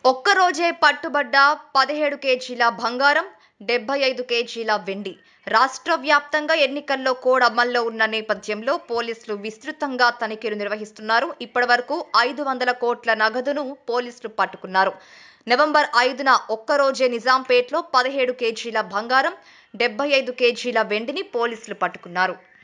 ఒక్కరోజే పట్టుబడ్డ 17 కేజీల బంగారం, 75 కేజీల వెండి. రాష్ట్ర వ్యాప్తంగా ఎన్నికల్లో కోడ్ అమల్లో ఉన్న నేపథ్యంలో పోలీసులు విస్తృతంగా తనిఖీలు నిర్వహిస్తున్నారు. ఇప్పటివరకు 500 కోట్ల నగదును పోలీసులు పట్టుకున్నారు. నవంబర్ 5న ఒక్కరోజే నిజాంపేట్లో 17 కేజీల బంగారం, 75 కేజీల వెండిని పోలీసులు పట్టుకున్నారు.